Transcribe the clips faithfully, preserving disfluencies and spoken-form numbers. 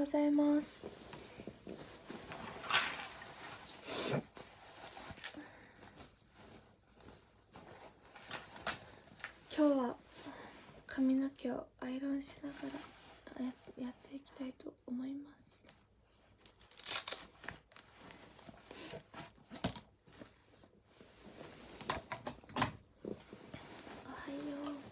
ございます。今日は髪の毛をアイロンしながら や, やっていきたいと思います。おはよう。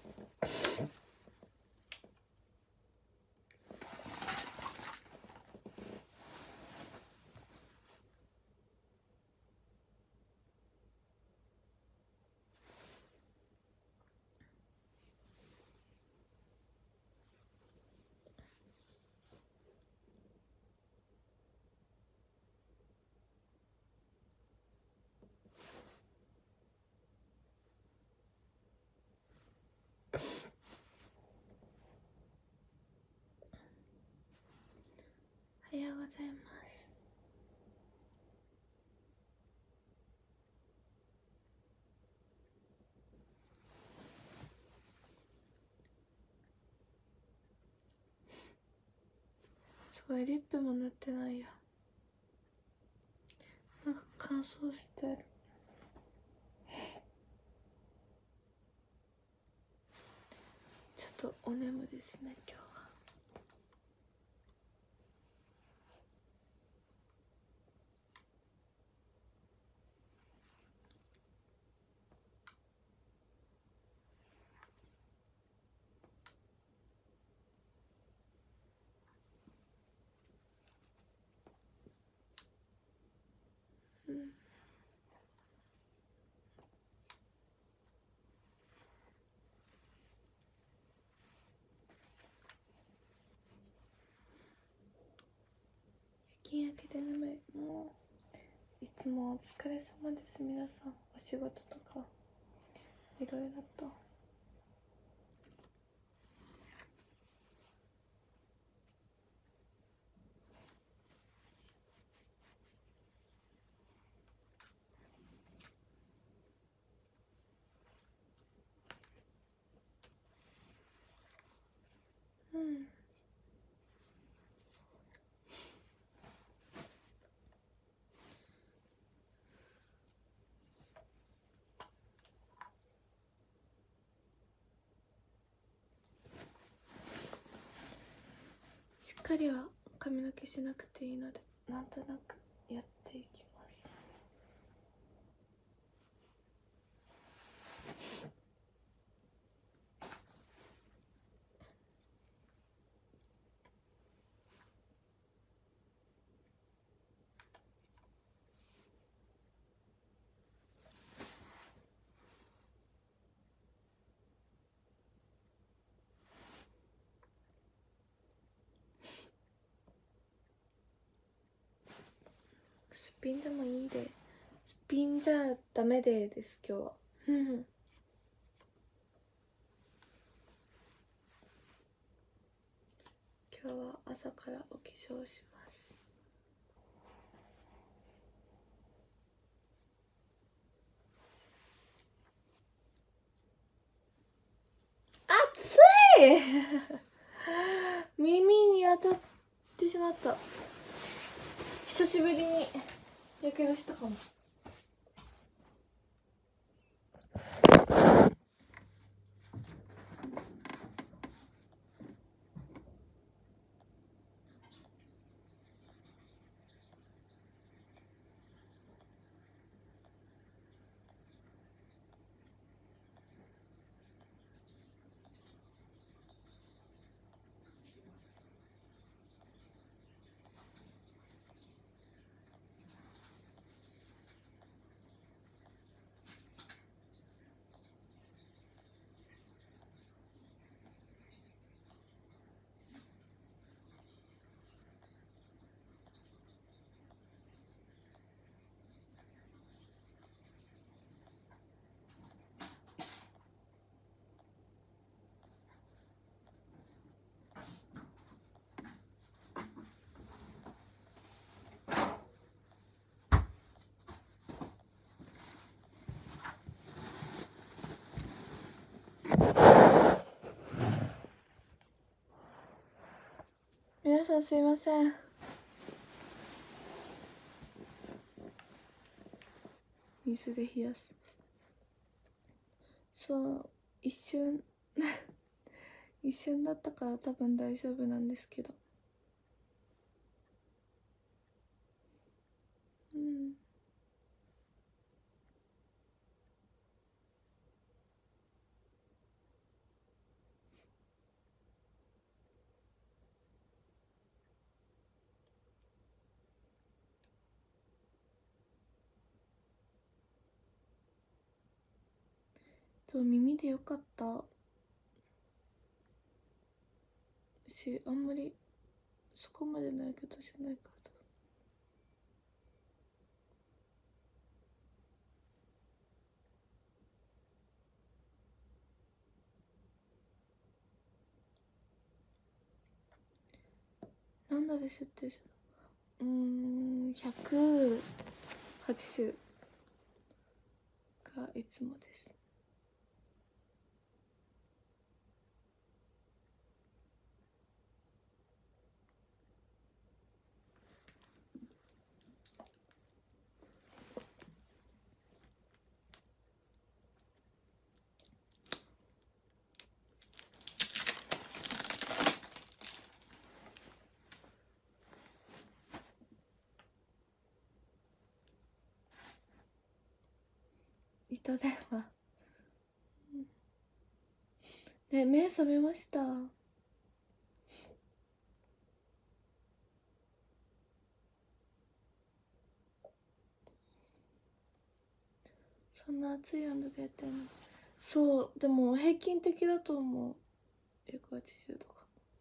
おはようございます。すごいリップも塗ってないや。なんか乾燥してる。ちょっとお眠ですね今日は。うん。夜勤明けで眠い。もういつもお疲れ様です。皆さんお仕事とかいろいろと。うん。しっかりは髪の毛しなくていいので、なんとなくやっていきます。すっぴんでもいいで。すっぴんじゃダメでです今日は。うん今日は朝からお化粧します。暑い耳に当たってしまった。久しぶりにやけどしたかも。 皆さんすいません。水で冷やす。そう一瞬一瞬だったから多分大丈夫なんですけど。うん。と耳でよかったし、あんまりそこまでのやけどじゃないから。何度で設定したの？うーんひゃくはちじゅうがいつもです。糸電話ね、目覚めました。そんな暑い温度でやってるの？そうでも平均的だと思う。ひゃくはちじゅうどか。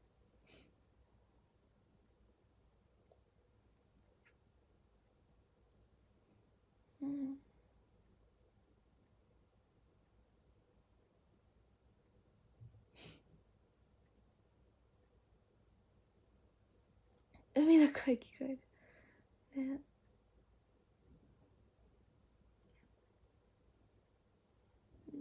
うん。海の声聞こえるね。うん。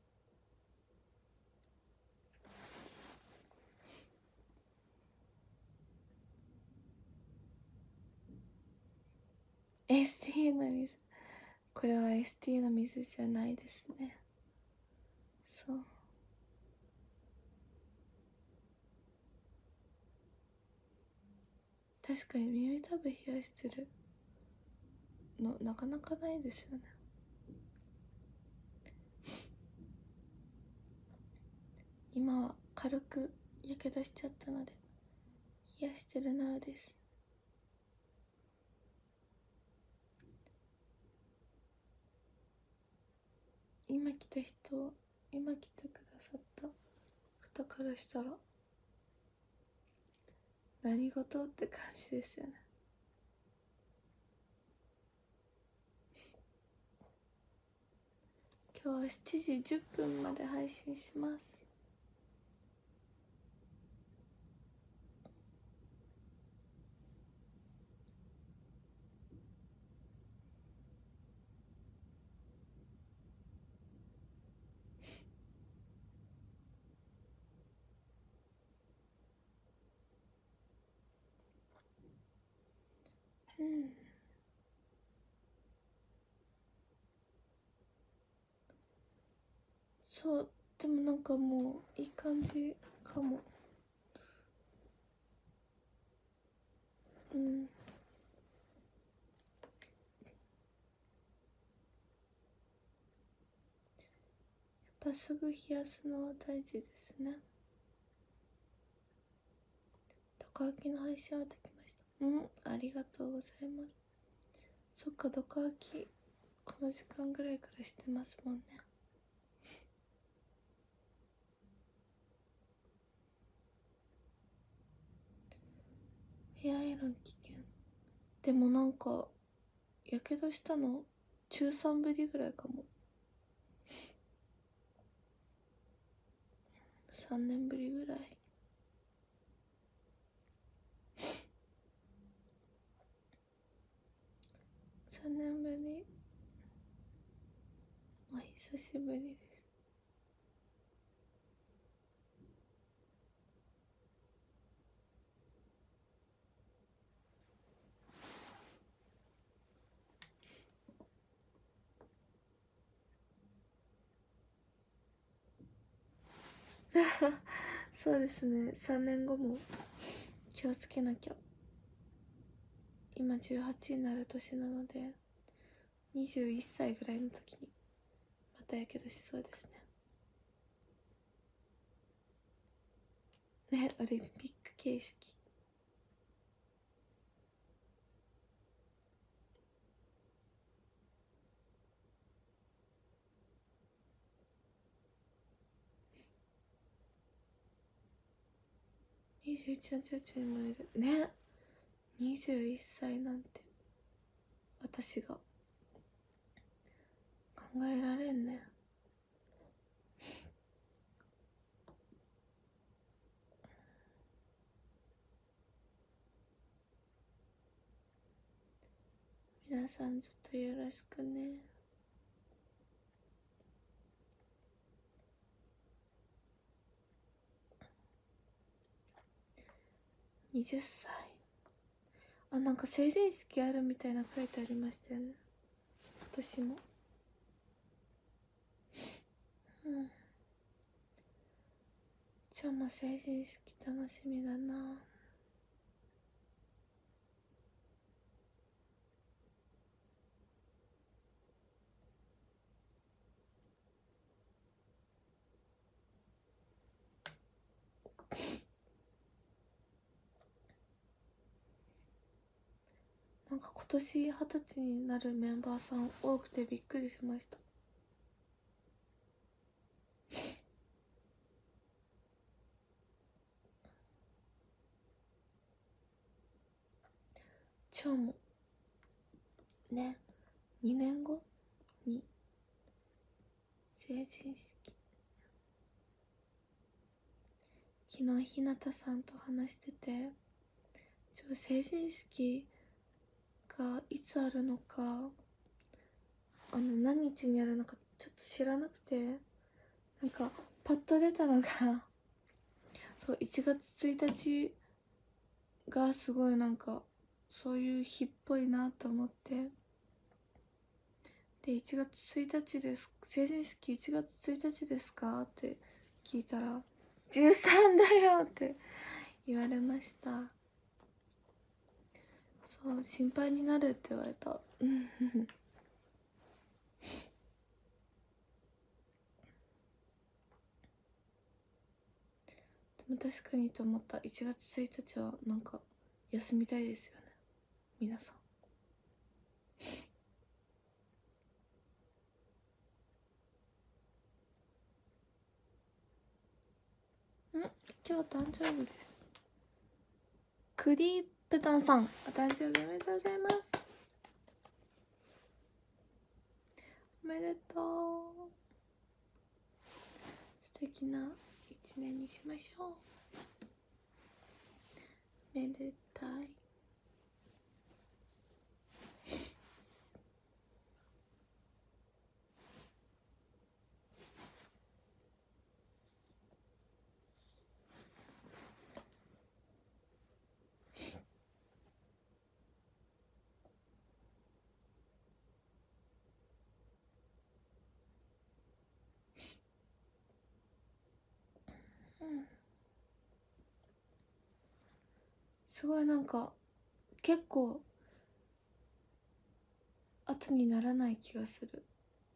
エスティー の水、これは エスティー の水じゃないですね。そう確かに耳たぶ冷やしてるのなかなかないですよね。今は軽くやけどしちゃったので冷やしてるなです。今来た人、今来てくださった方からしたら何事って感じですよね。今日はしちじじゅっぷんまで配信します。うん。そうでもなんかもういい感じかも。うん。やっぱすぐ冷やすのは大事ですね。ドカキの配信はできました。うん、ありがとうございます。そっか、ドカキこの時間ぐらいからしてますもんね。ヘアアイロン危険。でもなんかやけどしたの中さんぶりぐらいかも。さんねんぶりぐらい。さんねんぶり。お久しぶりです。 そうですね、さんねんごも気をつけなきゃ。今じゅうはちになる年なので、にじゅういっさいぐらいの時にまたやけどしそうですね。ね、オリンピック形式。にじゅういちのちょちょにもいるね。にじゅういっさいなんて私が考えられんね。皆さんずっとよろしくね。はたち。あ、なんか成人式あるみたいな書いてありましたよね、今年も。うん。ちょも成人式楽しみだな。なんか今年はたちになるメンバーさん多くてびっくりしました。ちょもね、にねんごに成人式。昨日ひなたさんと話してて、ちょ成人式がいつあるのか、あの何日にあるのかちょっと知らなくて、なんかパッと出たのがそういちがつついたちがすごいなんかそういう日っぽいなと思って、でいちがつついたちです成人式いちがつついたちですかって聞いたらじゅうさんだよって言われました。そう心配になるって言われた。でも確かにと思った。いちがつついたちはなんか休みたいですよね、皆さん。ん今日誕生日です。クリープタンさん、お誕生日おめでとうございます。おめでとう。素敵な一年にしましょう。めでたい。うん、すごいなんか結構後にならない気がする。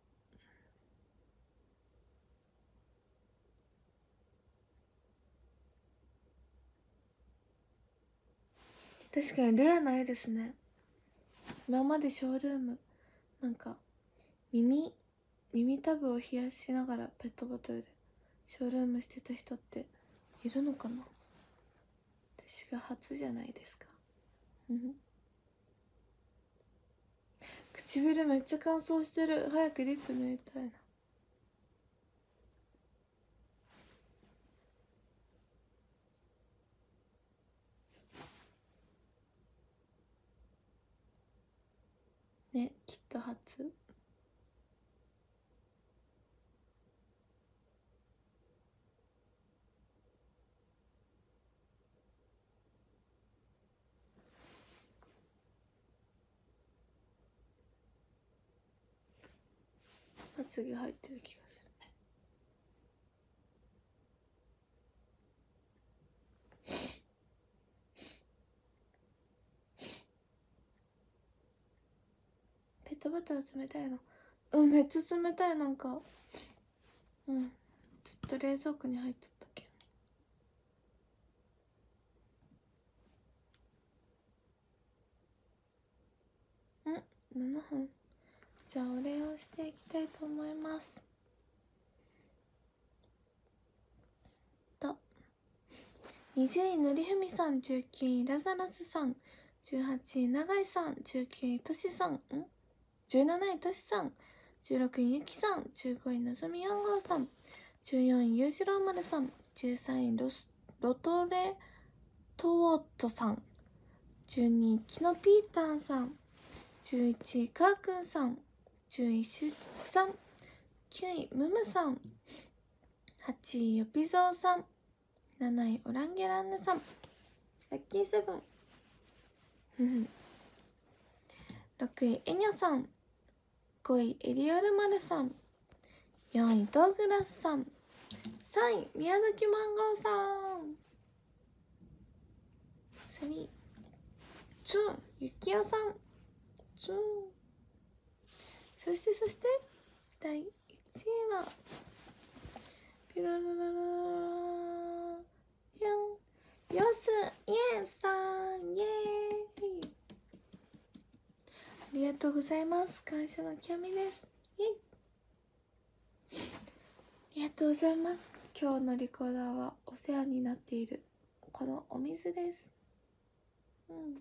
確かにレアな絵ですね。今までショールームなんか耳耳たぶを冷やしながらペットボトルでショールームしてた人っているのかな。私が初じゃないですか。唇めっちゃ乾燥してる。早くリップ塗りたいな。ね、きっと初。まつげ入ってる気がする。 ペットボトル冷たいの。うん、めっちゃ冷たい。なんかうんずっと冷蔵庫に入っとったけん。うんななふん。じゃあお礼をしていきたいと思います。とにじゅういのりふみさん、じゅうきゅういラザラスさん、じゅうはちい永井さん、じゅうきゅういとしさん、んじゅうなないとしさん、じゅうろくいゆきさん、じゅうごいのぞみよん号さん、じゅうよんいゆうじろうまるさん、じゅうさんいロスロトレトートさん、じゅうにいキノピーターさん、じゅういちいカーくんさん、じゅういちいシュッチさん、きゅういムムさん、はちいよぴぞうさん、なないオランゲランヌさん、ラッキーセブンろくいエニョさん、ごいエリオルマルさん、よんいドーグラスさん、さんい宮崎マンゴーさん、さんいツーゆきおさん、ツーそしてそしてだいいちいはピラララララピョンヨスイエンさん、イエーイ、ありがとうございます。感謝の極みです。イエイ、ありがとうございます。今日のリコーダーはお世話になっているこのお水です。うん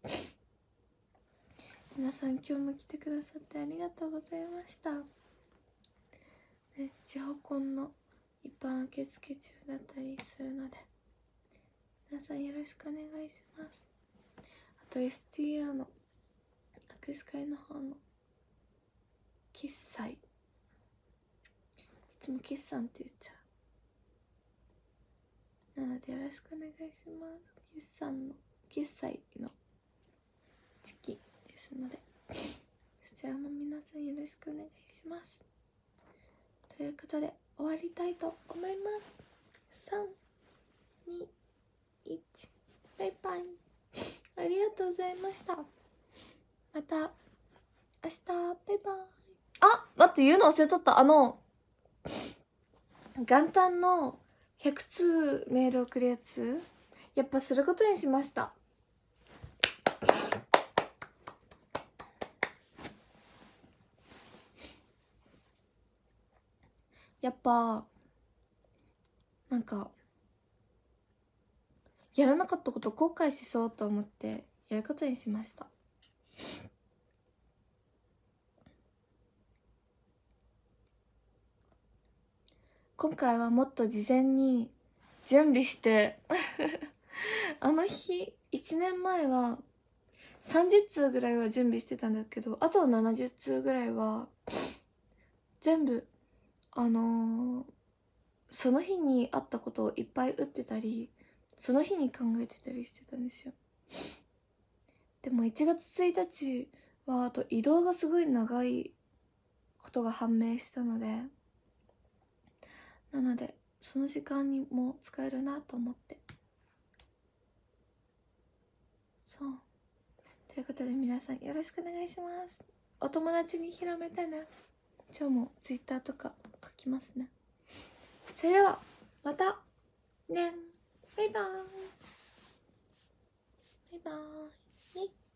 皆さん今日も来てくださってありがとうございました、ね、地方コンの一般受付中だったりするので皆さんよろしくお願いします。あと エスティーユー の握手会の方の決済、いつも決算って言っちゃう。なのでよろしくお願いします。決算の決済の時期ですのでそちらも皆さんよろしくお願いします。ということで終わりたいと思います。さん、に、いち、バイバイ。ありがとうございました。また明日、バイバイ。あ、待って言うの忘れとった。あの元旦のひゃくつうメール送るやつやっぱすることにしました。やっぱなんかやらなかったこと後悔しそうと思ってやることにしました。今回はもっと事前に準備してあの日いちねんまえはさんじゅっつうぐらいは準備してたんだけど、あとななじゅっつうぐらいは全部あのー、その日にあったことをいっぱい打ってたりその日に考えてたりしてたんですよ。でもいちがつついたちはあと移動がすごい長いことが判明したので、なのでその時間にも使えるなと思って、そうということで皆さんよろしくお願いします。お友達に広めてね。今日もツイッターとか書きますね。それではまたね。バイバーイ。バイバーイ。